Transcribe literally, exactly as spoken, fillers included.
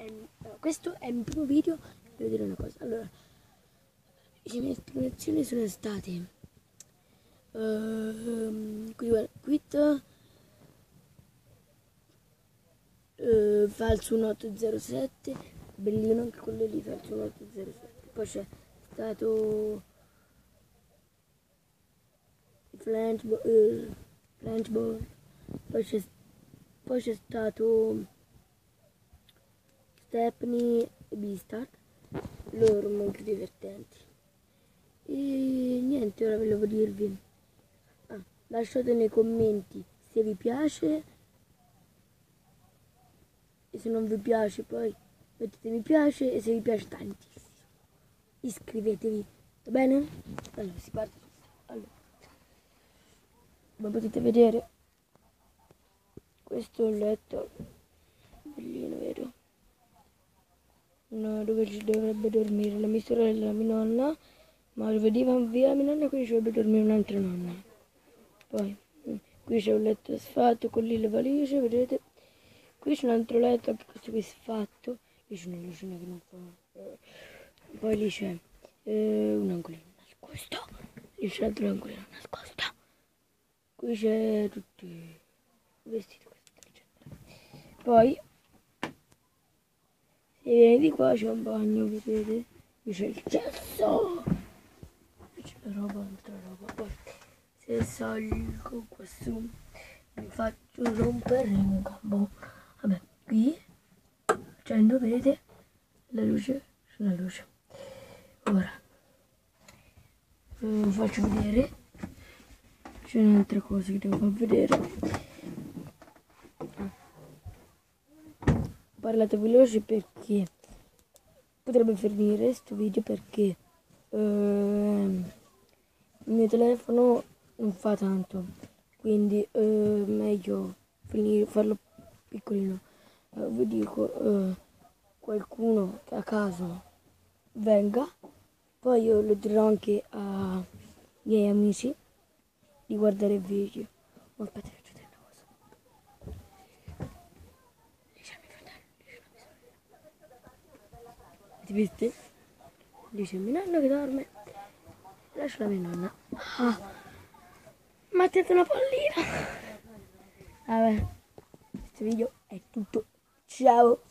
il, no, questo è il mio primo video. Devo dire una cosa. Allora, le mie esplanazioni sono state uh, qui guarda, quit uh, falso otto zero sette, bellino anche quello lì, falso otto zero sette. Poi c'è stato Flange uh, Flange Ball, poi c'è poi c'è stato Stepney e Beastart, loro molto divertenti. E niente, ora volevo dirvi, ah, lasciate nei commenti se vi piace e se non vi piace poi mettete mi piace, e se vi piace tantissimo iscrivetevi, va bene? Allora si parte subito. Allora, come potete vedere, questo è un letto bellino, vero? No, dove ci dovrebbe dormire la mia sorella e la mia nonna, ma dove va via la mia nonna, qui ci dovrebbe dormire un'altra nonna. Poi qui c'è un letto sfatto con lì le valigie, vedete? Qui c'è un altro letto, anche questo qui sfatto. Lì c'è una lucina che non fa. Poi lì c'è eh, un angolino nascosto. Lì c'è l'altro angolino nascosto. Qui c'è tutti i vestiti, eccetera. Poi se vieni di qua c'è un bagno, vedete? Qui c'è il cesso. Qui c'è la roba, altra roba. Poi se salgo qua su mi faccio rompere un gambo. Vabbè, qui accendo, vedete? La luce, c'è la luce. Ora vi faccio vedere. C'è un'altra cosa che devo far vedere. Parlate veloce perché potrebbe finire questo video, perché eh, il mio telefono non fa tanto, quindi è eh, meglio finire, farlo piccolino. Eh, vi dico, eh, qualcuno che a caso venga, poi io lo dirò anche ai miei amici di guardare il video. Oh, aspetta, faccio vedere una cosa. Lì c'è mio fratello, lì c'è la mia sorella. Avete visto? Lì c'è mio nonno che dorme. Lascio la mia nonna. Ah, mi ha tirato una pallina. Vabbè, questo video è tutto. Ciao.